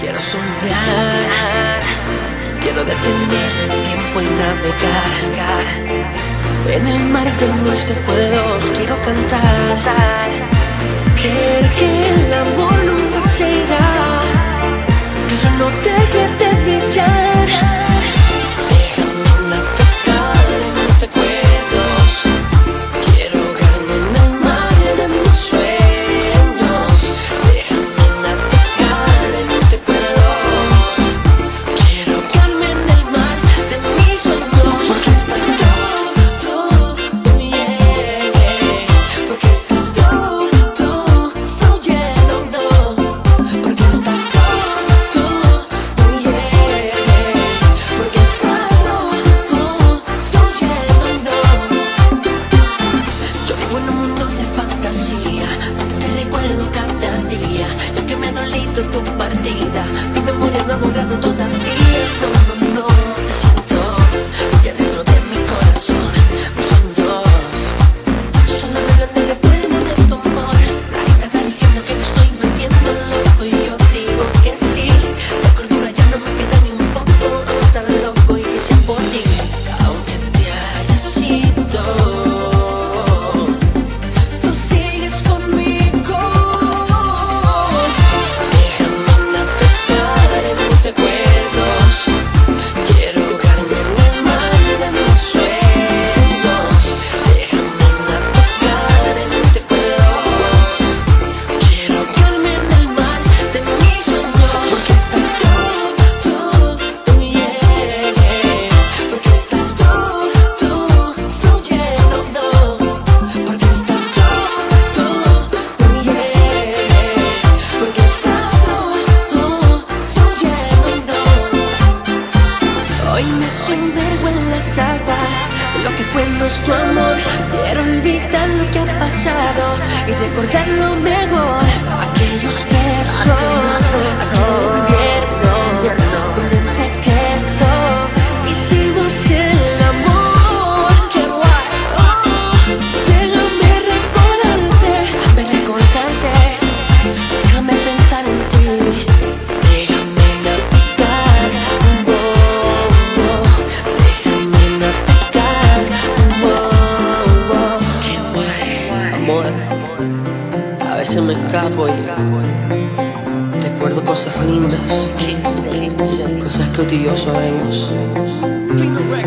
Quiero soñar, quiero detener el tiempo y navegar en el mar de mis recuerdos. Quiero cantar, creer que el amor nunca se irá, que solo deje de brillar. Déjame navegar en mis recuerdos. Quiero ahogarme en el mar de mis sueños. Déjame navegar en mis recuerdos. Quiero ahogarme en el mar de mis sueños. Porque estás tú, yeah. Porque estás tú, fluyendo. Porque estás tú, yeah. Porque estás tú, fluyendo. Yo vivo en un mundo de fantasía, donde te recuerdo cada día. Y aunque me ha dolido tu partida, mi memoria no ha borrado todavía. No, te siento muy adentro de mi corazón. Mis sueños solo me hablan de recuerdo de tu amor. La vida está diciendo que me estoy volviendo loco y yo digo que sí. La cordura ya no me queda ni un poco. Amo estar loco y que sea por ti. Aunque te hayas ido, tú sigues conmigo. Déjame navegar en mis recuerdos. Quiero ahogarme en el mar de mis sueños. Déjame navegar en mis recuerdos. Quiero ahogarme en el mar de mis sueños. Porque estás tú, yeah. Porque estás tú, fluyendo. Porque estás tú, yeah. Porque estás fluyendo. Hoy me sumerjo en las aguas, lo que fue nuestro amor. Quiero olvidar lo que ha pasado y recordar lo mejor. Aquellos besos, aquel invierno, donde en secreto hicimos el amor. ¡Qué guay! Déjame recordarte, déjame pensar en ti. Déjame navegar, déjame navegar, qué guay. Amor, a veces me escapo y recuerdo cosas lindas, cosas que tú y yo sabemos.